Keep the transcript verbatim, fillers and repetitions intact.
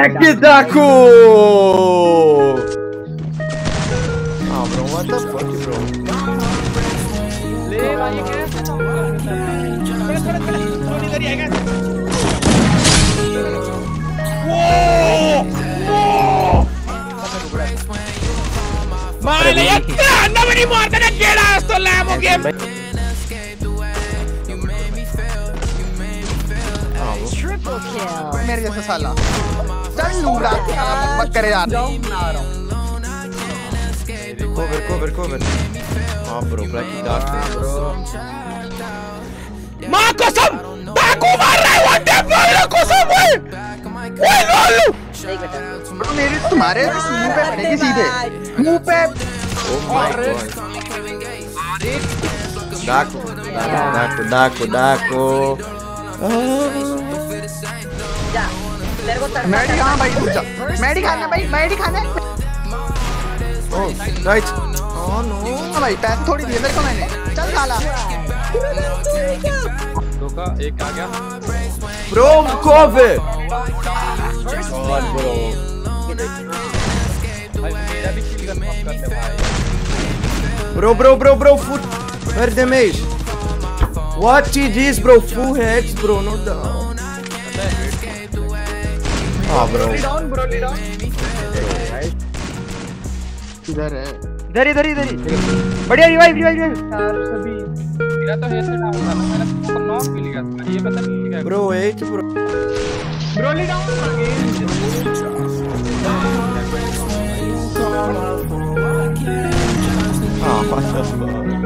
Blacky Daku! Ah, bro, what the fuck, bro? ले भाई क्या? थोड़ा थोड़ा थोड़ा इधर ही आएगा। Male, anda veni morta che gira sto lemo game. Triple kill. मेरे जैसा साला चल लूंगा मत करे यार Cover, cover, cover. Ah, bro, Blacky Daku, bro. माँ कसम, डाकू मार रहा है वो टेप मार रहा कसम वो, वो लोलू। ब्रो मेरे तुम्हारे मुंह पे पड़ेगी सीधे मुंह पे Oh my god. Daku, Daku, Daku, Daku. Maddy कहाँ भाई रुक जा मैडी खाना भाई मैडी खाना Oh, right. Oh no. हाँ भाई पैसे थोड़ी दिए मेरे को मैंने चल साला दो का एक आ गया Bro, cover. और bro भाई मेरा भी किल करना मत करते भाई Bro, bro, bro, bro, foot. Where the maze? What is this, bro? Full heads, bro, not down. Ah, bro. इधर है इधर इधर इधर बढ़िया रिवाइव रिवाइव यार सभी मेरा तो हेड से डाउन था मेरा तो नॉक मिल गया ये पता नहीं क्या Bro, wait, bro. Broly down again Ah, what the fuck?